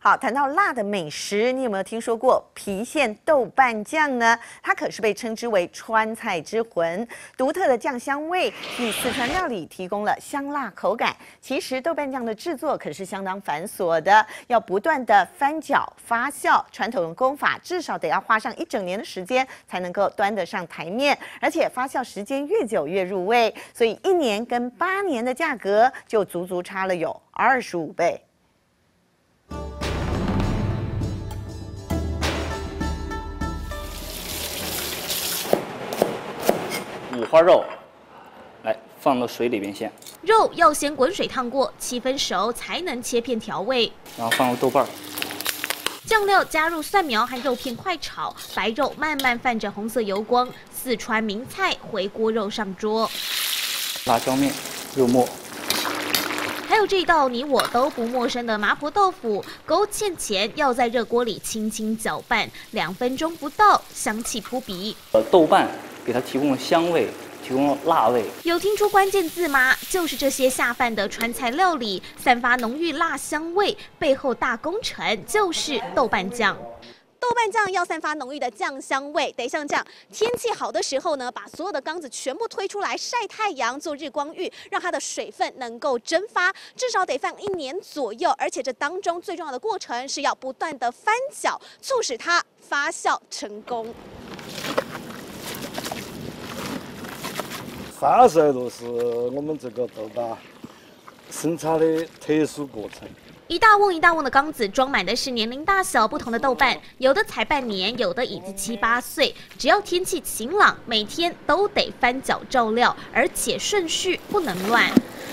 好，谈到辣的美食，你有没有听说过郫县豆瓣酱呢？它可是被称之为川菜之魂，独特的酱香味替四川料理提供了香辣口感。其实豆瓣酱的制作可是相当繁琐的，要不断的翻搅发酵，传统的功法至少得要花上1整年的时间才能够端得上台面，而且发酵时间越久越入味，所以1年跟8年的价格就足足差了有25倍。 五花肉，来放到水里边先。 肉要先滚水烫过，7分熟才能切片调味。 然后放入豆瓣， 酱料加入蒜苗和肉片快炒，白肉慢慢泛着红色油光。四川名菜回锅肉上桌， 辣椒面、肉末。 还有这一道你我都不陌生的麻婆豆腐，勾芡前要在热锅里轻轻搅拌，2分钟不到，香气扑鼻。 豆瓣给它提供了香味，提供了辣味。 有听出关键字吗？就是这些下饭的川菜料理，散发浓郁辣香味，背后大功臣就是豆瓣酱。豆瓣酱要散发浓郁的酱香味，得像这样，天气好的时候呢，把所有的缸子全部推出来晒太阳，做日光浴，让它的水分能够蒸发，至少得放1年左右。而且这当中最重要的过程是要不断的翻搅，促使它发酵成功。 发酵就是我们这个豆瓣生产的特殊过程。 一大瓮一大瓮的缸子装满的是年龄大小不同的豆瓣，有的才半年，有的已经7、8岁。只要天气晴朗，每天都得翻搅照料，而且顺序不能乱。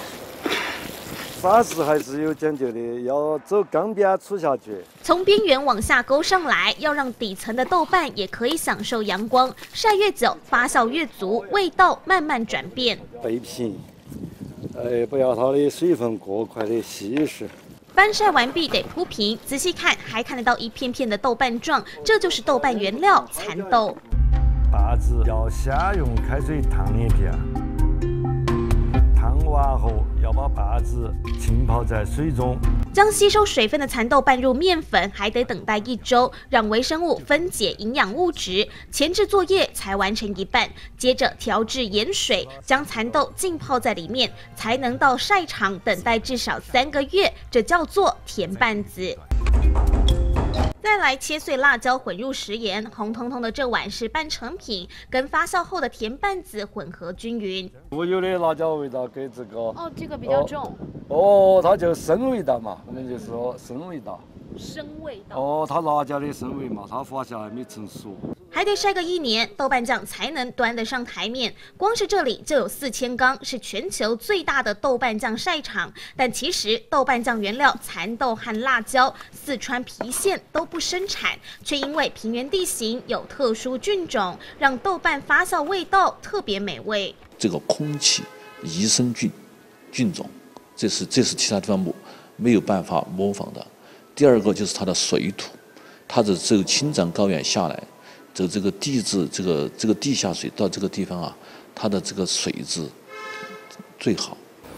法式还是有讲究的，要走缸边杵下去。 从边缘往下勾上来，要让底层的豆瓣也可以享受阳光。晒越久，发酵越足，味道慢慢转变。 背平，不要它的水分过快的稀释。 翻晒完毕得铺平，仔细看还看得到一片片的豆瓣状，这就是豆瓣原料蚕豆。 把子要先用开水烫一遍，烫完后要把把子浸泡在水中， 将吸收水分的蚕豆拌入面粉，还得等待1周，让微生物分解营养物质。前置作业才完成一半，接着调制盐水，将蚕豆浸泡在里面，才能到晒场等待至少3个月，这叫做甜拌子。再来切碎辣椒混入食盐，红彤彤的这碗是半成品，跟发酵后的甜拌子混合均匀。 固有的辣椒味道给这个这个比较重。 它就生味道嘛，我们就说生味道。 生味道。 它辣椒的生味嘛，它发酵还没成熟。 还得晒个1年，豆瓣酱才能端得上台面。光是这里就有4000缸，是全球最大的豆瓣酱晒场。但其实豆瓣酱原料蚕豆和辣椒，四川郫县都不生产，却因为平原地形有特殊菌种，让豆瓣发酵味道特别美味。 这个空气益生菌种，这是其他地方没有办法模仿的。第二个就是它的水土，它的这个青藏高原下来。这个地质，这个地下水到这个地方啊，它的这个水质最好。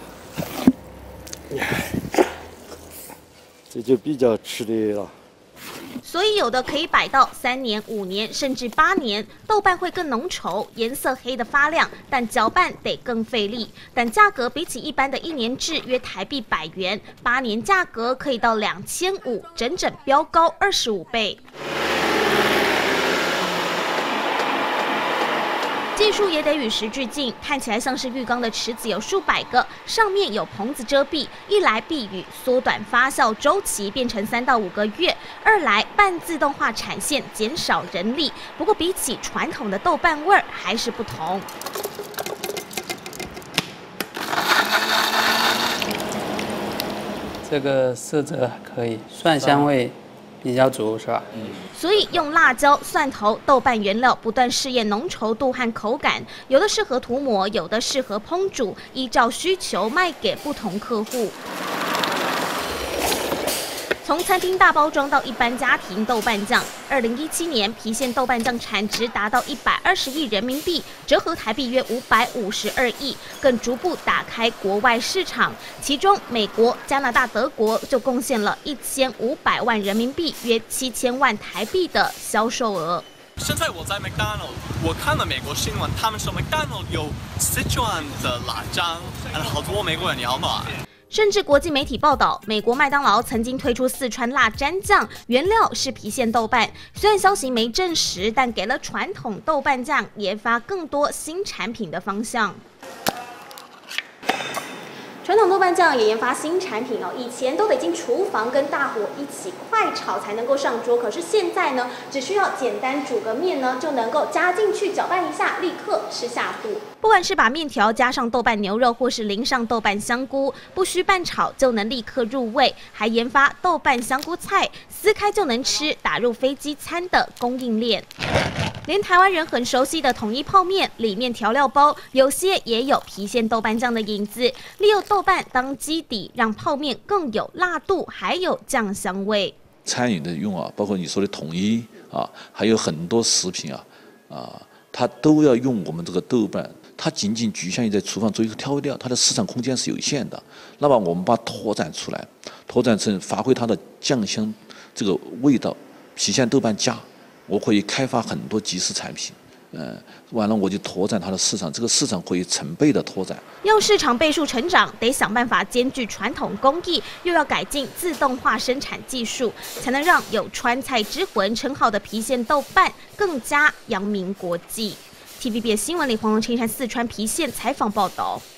这就比较吃力了。 所以有的可以摆到3年、5年，甚至8年，豆瓣会更浓稠，颜色黑得发亮，但搅拌得更费力。但价格比起一般的1年制约台币100元，8年价格可以到2500，整整飙高25倍。技术也得与时俱进，看起来像是浴缸的池子有数百个，上面有棚子遮蔽，一来避雨，缩短发酵周期，变成3到5个月；二来半自动化产线，减少人力。不过比起传统的豆瓣味儿还是不同。 这个色泽可以，蒜香味比较足，是吧？ 所以用辣椒、蒜头、豆瓣原料不断试验浓稠度和口感，有的适合涂抹，有的适合烹煮，依照需求卖给不同客户。从从餐厅大包装到一般家庭豆瓣酱，2017年郫县豆瓣酱产值达到120亿人民币，折合台币约552亿，更逐步打开国外市场。其中，美国、加拿大、德国就贡献了1500万人民币，约7000万台币的销售额。 现在我在麦当劳，我看了美国新闻，他们说麦当劳有4川的辣酱，好多美国人要买。 甚至国际媒体报道，美国麦当劳曾经推出四川辣蘸酱，原料是郫县豆瓣。虽然消息没证实，但给了传统豆瓣酱研发更多新产品的方向。传统豆瓣酱也研发新产品哦，以前都得进厨房跟大火一起快炒才能够上桌，可是现在呢，只需要简单煮个面呢，就能够加进去搅拌一下，立刻吃下肚。不管是把面条加上豆瓣牛肉，或是淋上豆瓣香菇，不需拌炒就能立刻入味，还研发豆瓣香菇菜，撕开就能吃，打入飞机餐的供应链。连台湾人很熟悉的统一泡面，里面调料包有些也有郫县豆瓣酱的影子，利用豆瓣当基底，让泡面更有辣度，还有酱香味。 餐饮的用啊，包括你说的统一啊，还有很多食品它都要用我们这个豆瓣。它仅仅局限于在厨房做一个调味料，它的市场空间是有限的。那么我们把它拓展出来，拓展成发挥它的酱香这个味道，郫县豆瓣加。我可以开发很多即食产品，完了我就拓展它的市场，这个市场可以成倍的拓展。 要市场倍数成长，得想办法兼具传统工艺，又要改进自动化生产技术，才能让有川菜之魂称号的郫县豆瓣更加扬名国际。TVBS 新闻里黄龙青山四川郫县采访报道。